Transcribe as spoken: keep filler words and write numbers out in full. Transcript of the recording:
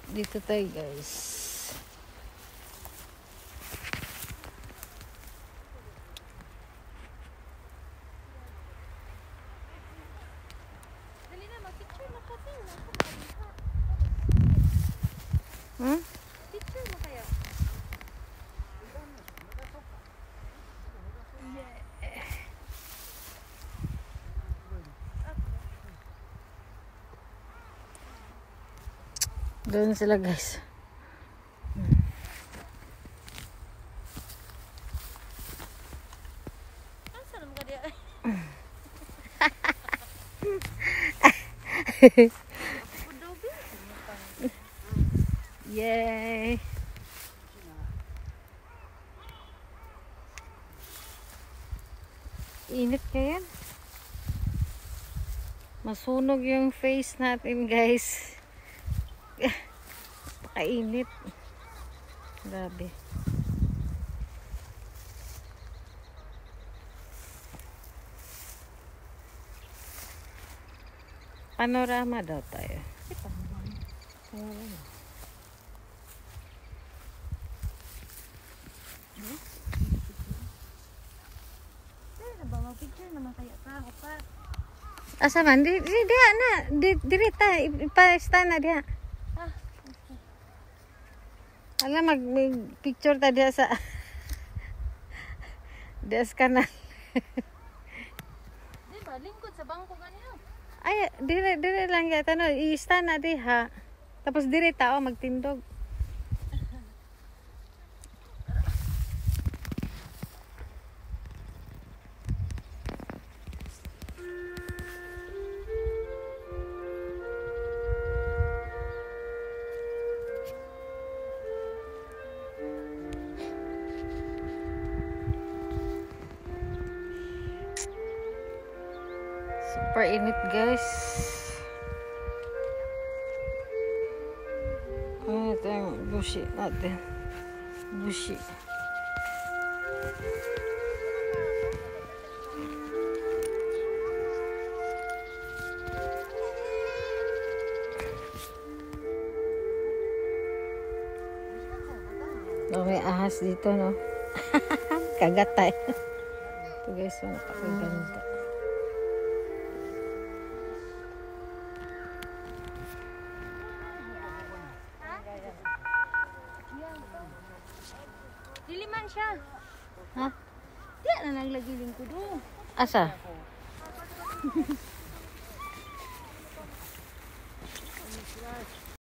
Dito tayo guys. Dali na, mag-picture mo kasi. Hmm? Picture mo kaya? Doon sila guys. Asa naman ka diya? Yay! Init kaya? Masunog yung face natin guys. Pakainit. Grabe. Panorama daw tayo. Panorama. Dali na ba, mag-picture naman kaya ka, upat. Asa man? Di, di, di, na. Di, diri ta. Ipa-sta na diha. Ah, Alam, mag-picture ta diha sa diha sa kanal. di ba, lingkod sa bangko ganyan. Ay, dire, dire lang yata, no? I-sta na diha. Tapos dire tao magtindog. Super init guys. Ah, ito yung bushi natin. Bushi. Oh, may ahas dito, no? Kagatay. Ito guys, napakaganda. Dili man siya. Ha? Di na naglagi lingkod oh. Asa?